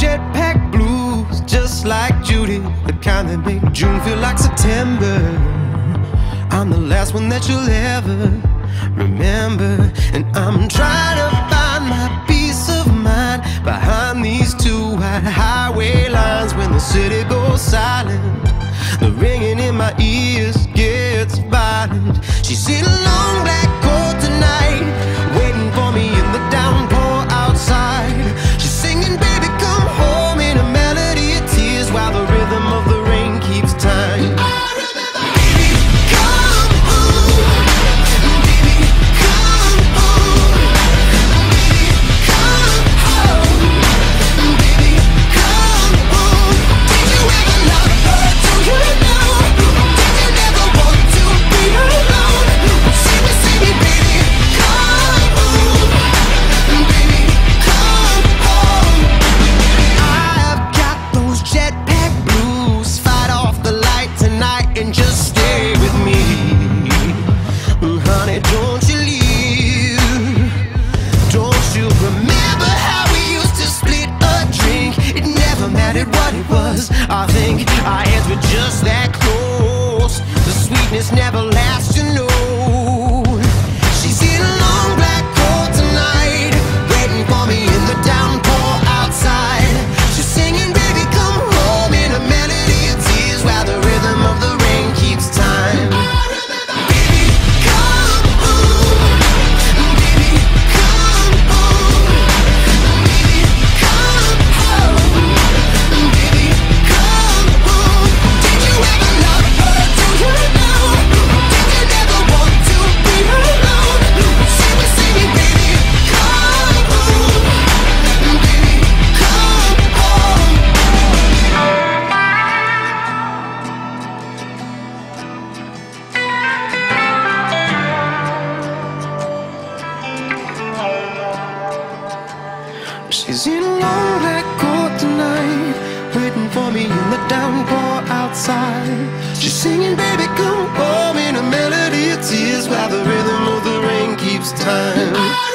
jetpack blues, just like Judy, the kind that make June feel like September. I'm the last one that you'll ever remember, and I'm trying to find my peace of mind behind these two wide highway lines. When the city goes silent, the ringing in my ears gets violent. She's in a long black coat tonight, waiting for me in the downpour outside. She's singing, baby, come home, in a melody of tears, while the rhythm of the rain keeps time. And just stay with me, honey, don't you leave. Don't you remember how we used to split a drink? It never mattered what it was. I think our hands were just that close. The sweetness never lasts, you know. She's in a long black coat tonight, waiting for me in the downpour outside. She's singing, baby, come home, in a melody of tears, while the rhythm of the keeps time. Baby, come home. Baby, come home. Baby, come home. Baby, come home. Did you ever love her? Do you know? Did you never want to be alone? She was singing, baby, come home. Baby, come home. She's in a long black coat tonight, waiting for me in the downpour outside. She's singing, baby, come home, in a melody of tears, while the rhythm of the rain keeps time.